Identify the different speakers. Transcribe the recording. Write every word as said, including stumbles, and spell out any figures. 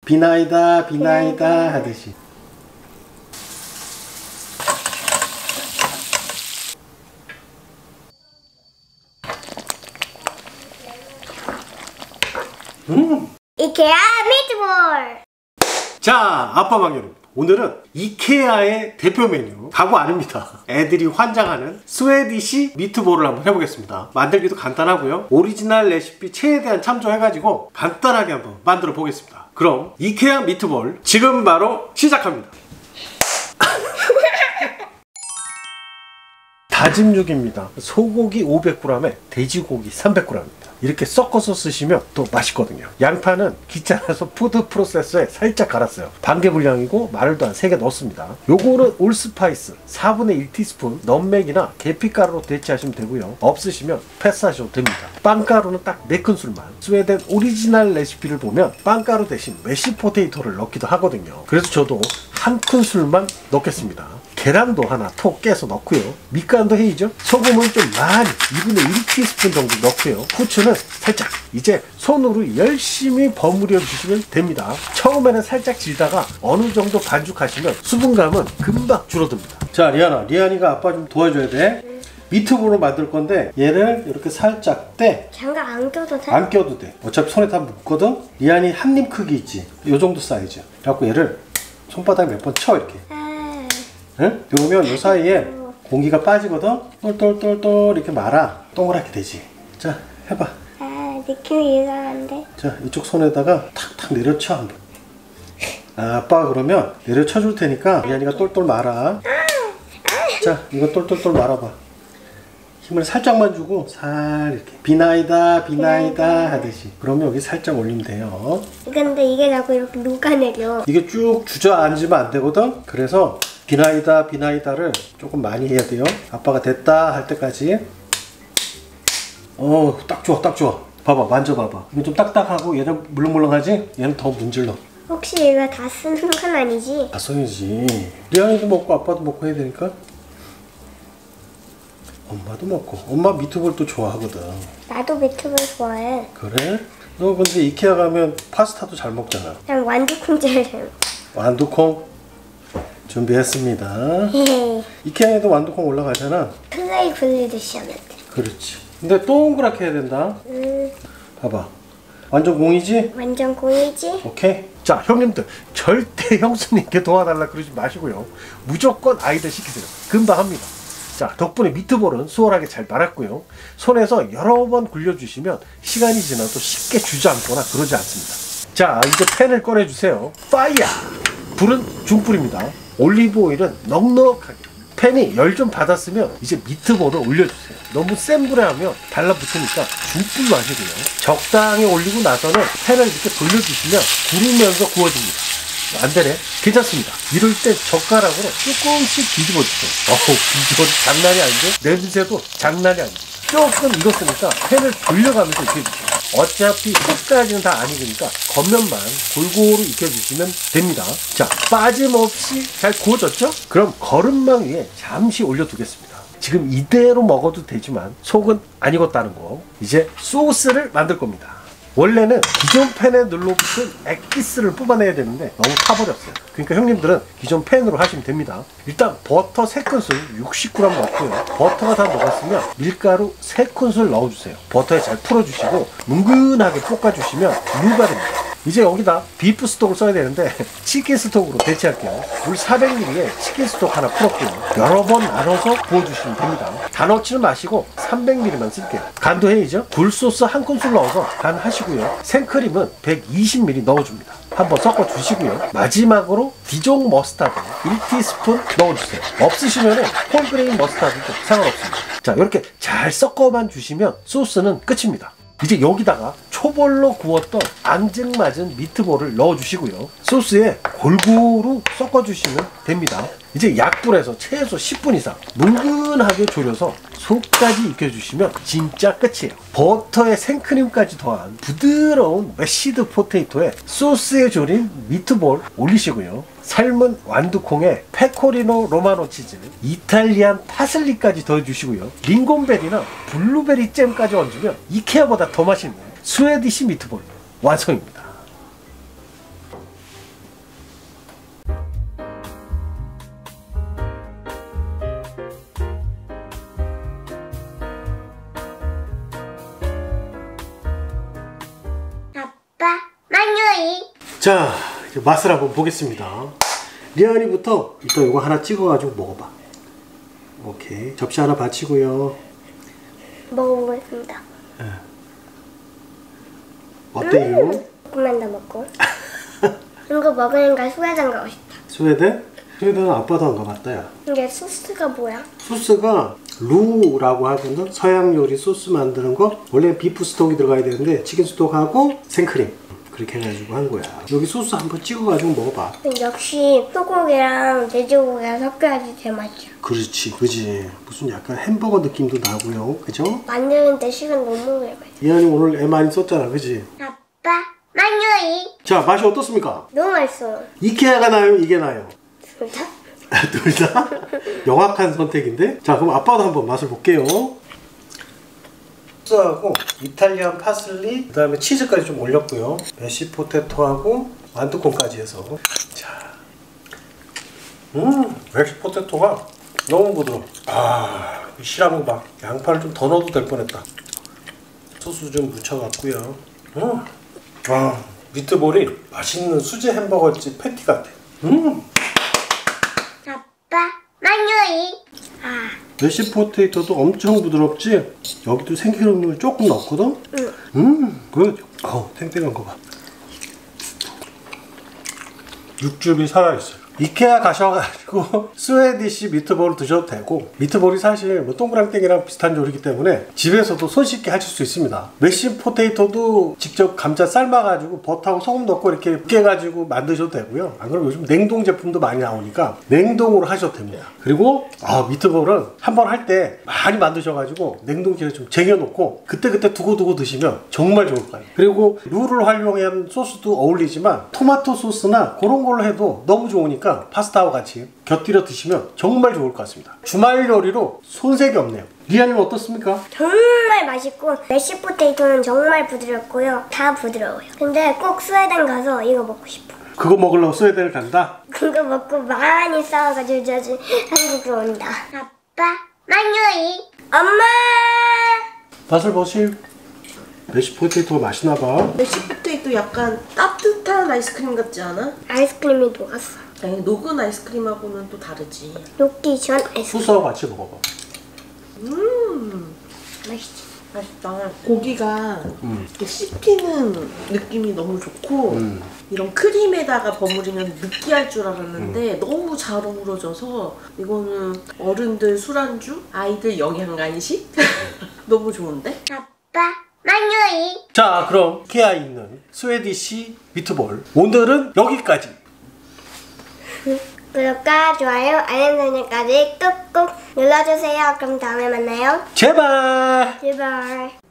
Speaker 1: 비나이다 비나이다 하듯이. 음.
Speaker 2: 이케아 미트볼.
Speaker 1: 자, 아빠방 여러분, 오늘은 이케아의 대표 메뉴 가구 아닙니다. 애들이 환장하는 스웨디시 미트볼을 한번 해보겠습니다. 만들기도 간단하고요, 오리지널 레시피 최대한 참조해가지고 간단하게 한번 만들어 보겠습니다. 그럼 이케아 미트볼 지금 바로 시작합니다. 다짐 육입니다. 소고기 오백 그램에 돼지고기 삼백 그램입니다. 이렇게 섞어서 쓰시면 또 맛있거든요. 양파는 귀찮아서 푸드 프로세서에 살짝 갈았어요. 반개 분량이고 마늘도 한 세 개 넣었습니다. 요거는 올스파이스 사분의 일 티스푼, 넘맥이나 계피가루로 대체하시면 되고요. 없으시면 패스하셔도 됩니다. 빵가루는 딱 네 큰술만. 스웨덴 오리지널 레시피를 보면 빵가루 대신 메쉬 포테이토를 넣기도 하거든요. 그래서 저도 한 큰술만 넣겠습니다. 계란도 하나 톡 깨서 넣고요. 밑간도 해이죠. 소금은 좀 많이 이분의 일 티스푼 정도 넣고요. 후추는 살짝. 이제 손으로 열심히 버무려 주시면 됩니다. 처음에는 살짝 질다가 어느 정도 반죽하시면 수분감은 금방 줄어듭니다. 자, 리안아, 리안이가 아빠 좀 도와줘야 돼. 미트볼로 만들 건데 얘를 이렇게 살짝 떼.
Speaker 2: 장갑 안 껴도 돼?
Speaker 1: 안 껴도 돼. 어차피 손에 다 묻거든. 리안이 한 입 크기 있지, 요 정도 사이즈. 그래갖고 얘를 손바닥에 몇 번 쳐 이렇게. 응? 그러면 요 사이에 공기가 빠지거든? 똘똘똘똘 이렇게 말아. 동그랗게 되지. 자, 해봐.
Speaker 2: 아, 느낌이 이상한데?
Speaker 1: 자, 이쪽 손에다가 탁탁 내려쳐 한번. 아, 아빠가 그러면 내려쳐 줄 테니까 리안이가 똘똘 말아. 자, 이거 똘똘똘 말아봐. 힘을 살짝만 주고 살 이렇게 비나이다 비나이다 하듯이. 그러면 여기 살짝 올리면 돼요.
Speaker 2: 근데 이게 자꾸 이렇게 녹아내려.
Speaker 1: 이게 쭉 주저앉으면 안 되거든? 그래서 비나이다 비나이다를 조금 많이 해야 돼요. 아빠가 됐다 할 때까지. 어, 딱 좋아 딱 좋아. 봐봐, 만져봐봐. 이거 좀 딱딱하고 얘는 물렁물렁하지? 얘는 더 문질러.
Speaker 2: 혹시 이거 다 쓰는 건 아니지?
Speaker 1: 다 써야지. 리안이도 먹고 아빠도 먹고 해야 되니까. 엄마도 먹고. 엄마 미트볼도 좋아하거든.
Speaker 2: 나도 미트볼 좋아해.
Speaker 1: 그래? 너 근데 이케아 가면 파스타도 잘 먹잖아.
Speaker 2: 난 완두콩 제일
Speaker 1: 완두콩 준비했습니다. 이케아에도 완두콩 올라가잖아.
Speaker 2: 플레이 굴리듯이 하면 돼.
Speaker 1: 그렇지. 근데 동그랗게 해야 된다.
Speaker 2: 음,
Speaker 1: 봐봐. 완전 공이지?
Speaker 2: 완전 공이지?
Speaker 1: 오케이. 자, 형님들 절대 형수님께 도와달라 그러지 마시고요. 무조건 아이들 시키세요. 금방 합니다. 자, 덕분에 미트볼은 수월하게 잘 말았고요. 손에서 여러 번 굴려주시면 시간이 지나도 쉽게 주저앉거나 그러지 않습니다. 자, 이제 팬을 꺼내주세요. 파이어! 불은 중불입니다. 올리브 오일은 넉넉하게. 팬이 열 좀 받았으면 이제 미트볼을 올려주세요. 너무 센 불에 하면 달라붙으니까 중불로 하시고요. 적당히 올리고 나서는 팬을 이렇게 돌려주시면 구르면서 구워집니다. 안 되네? 괜찮습니다. 이럴 때 젓가락으로 조금씩 뒤집어 주세요. 어우, 비주얼 장난이 아닌데? 냄새도 장난이 아닙니다. 조금 익었으니까 팬을 돌려가면서 익혀주세요. 어차피 끝까지는 다 안 익으니까 겉면만 골고루 익혀주시면 됩니다. 자, 빠짐없이 잘 구워졌죠? 그럼 거름망 위에 잠시 올려두겠습니다. 지금 이대로 먹어도 되지만 속은 안 익었다는 거. 이제 소스를 만들 겁니다. 원래는 기존 팬에 눌러붙은 액기스를 뽑아내야 되는데 너무 타버렸어요. 그러니까 형님들은 기존 팬으로 하시면 됩니다. 일단 버터 세 큰술 육십 그램 넣고요. 버터가 다 녹았으면 밀가루 세 큰술 넣어주세요. 버터에 잘 풀어주시고 뭉근하게 볶아주시면 루가 됩니다. 이제 여기다 비프 스톡을 써야 되는데 치킨 스톡으로 대체할게요. 물 사백 밀리리터에 치킨 스톡 하나 풀었고요. 여러 번 나눠서 부어주시면 됩니다. 다 넣지는 마시고 삼백 밀리리터만 쓸게요. 간도 해이죠. 굴소스 한 큰술 넣어서 간 하시고요. 생크림은 백이십 밀리리터 넣어줍니다. 한번 섞어 주시고요. 마지막으로 디종 머스타드 일 티스푼 넣어주세요. 없으시면 홀그레인 머스타드도 상관없습니다. 자, 이렇게 잘 섞어만 주시면 소스는 끝입니다. 이제 여기다가 초벌로 구웠던 앙증맞은 미트볼을 넣어주시고요. 소스에 골고루 섞어주시면 됩니다. 이제 약불에서 최소 십 분 이상 뭉근하게 졸여서 속까지 익혀주시면 진짜 끝이에요. 버터에 생크림까지 더한 부드러운 메시드 포테이토에 소스에 졸인 미트볼 올리시고요. 삶은 완두콩에 페코리노 로마노 치즈, 이탈리안 파슬리까지 더해주시고요. 링곤베리나 블루베리 잼까지 얹으면 이케아보다 더 맛있는 스웨디시 미트볼 완성입니다. 자, 이제 맛을 한번 보겠습니다. 리안이부터 일단 이거 하나 찍어가지고 먹어봐. 오케이. 접시 하나 받치고요.
Speaker 2: 먹어보겠습니다.
Speaker 1: 어때요?
Speaker 2: 음, 조금만 더 먹고. 이거 먹으니까 스웨덴 가고 싶다.
Speaker 1: 스웨덴? 스웨덴은 아빠도 안 가봤다, 야.
Speaker 2: 이게 소스가 뭐야?
Speaker 1: 소스가 루라고 하거든. 서양 요리 소스 만드는 거. 원래 비프 스톡이 들어가야 되는데 치킨 스톡하고 생크림 그렇게 해가지고 한 거야. 여기 소스 한번 찍어가지고 먹어봐.
Speaker 2: 역시 소고기랑 돼지고기가 섞여야지 제맛이야.
Speaker 1: 그렇지, 그지. 무슨 약간 햄버거 느낌도 나고요, 그죠?
Speaker 2: 만드는데 시간 너무 오래 걸려.
Speaker 1: 이한이 오늘 애 많이 썼잖아, 그지?
Speaker 2: 아빠, 만유이.
Speaker 1: 자, 맛이 어떻습니까?
Speaker 2: 너무 맛있어.
Speaker 1: 이케아가 나요, 이게 나요?
Speaker 2: 둘 다?
Speaker 1: 둘 다? 명확한 선택인데? 자, 그럼 아빠도 한번 맛을 볼게요. 소스하고 이탈리안 파슬리, 그 다음에 치즈까지 좀 올렸고요. 메시 포테토하고 완두콩까지 해서. 자, 음, 메시 포테토가 너무 부드러워. 아, 실한 거 봐. 양파를 좀 더 넣어도 될 뻔했다. 소스 좀 묻혀갖고요. 음, 아, 미트볼이 맛있는 수제 햄버거집 패티 같아. 음.
Speaker 2: 아빠, 만유이. 아,
Speaker 1: 메시 포테이토도 엄청 부드럽지? 여기도 생크림을 조금 넣었거든?
Speaker 2: 응.
Speaker 1: 음, 굿. 어우, 탱탱한 거 봐. 육즙이 살아있어요. 이케아 가셔가지고 스웨디시 미트볼을 드셔도 되고, 미트볼이 사실 뭐 동그랑땡이랑 비슷한 요리이기 때문에 집에서도 손쉽게 하실 수 있습니다. 메시 포테이토도 직접 감자 삶아가지고 버터하고 소금 넣고 이렇게 깨가지고 만드셔도 되고요. 안 그러면 요즘 냉동 제품도 많이 나오니까 냉동으로 하셔도 됩니다. 그리고 아, 미트볼은 한번 할 때 많이 만드셔가지고 냉동실에 좀 쟁여놓고 그때그때 두고두고 드시면 정말 좋을 거예요. 그리고 루를 활용한 소스도 어울리지만 토마토 소스나 그런 걸로 해도 너무 좋으니까 파스타와 같이 곁들여 드시면 정말 좋을 것 같습니다. 주말 요리로 손색이 없네요. 리안이는 어떻습니까?
Speaker 2: 정말 맛있고 메시 포테이토는 정말 부드럽고요. 다 부드러워요. 근데 꼭 스웨덴 가서 이거 먹고 싶어.
Speaker 1: 그거 먹으려고 스웨덴을 간다?
Speaker 2: 그거 먹고 많이 싸워가지고 다시 한국으로 온다. 아빠, 만유이. 엄마.
Speaker 1: 맛을 보실. 메시 포테이토가 맛있나 봐.
Speaker 3: 메시 포테이토 약간 따뜻한 아이스크림 같지 않아?
Speaker 2: 아이스크림이 녹았어.
Speaker 3: 아니, 녹은 아이스크림하고는 또 다르지.
Speaker 2: 녹기 전 아이스크림.
Speaker 1: 소스하고 같이 먹어봐.
Speaker 3: 음,
Speaker 2: 맛있지.
Speaker 3: 맛있다. 고기가
Speaker 1: 음.
Speaker 3: 이렇게 씹히는 느낌이 너무 좋고
Speaker 1: 음.
Speaker 3: 이런 크림에다가 버무리면 느끼할 줄 알았는데 음. 너무 잘 어우러져서 이거는 어른들 술안주, 아이들 영양 간식 너무 좋은데?
Speaker 2: 아빠, 만유이.
Speaker 1: 자, 그럼 이케아에 있는 스웨디시 미트볼 오늘은 여기까지.
Speaker 2: 구독과 좋아요, 알림 설정까지 꾹꾹 눌러주세요. 그럼 다음에 만나요.
Speaker 1: 제발.
Speaker 2: 제발.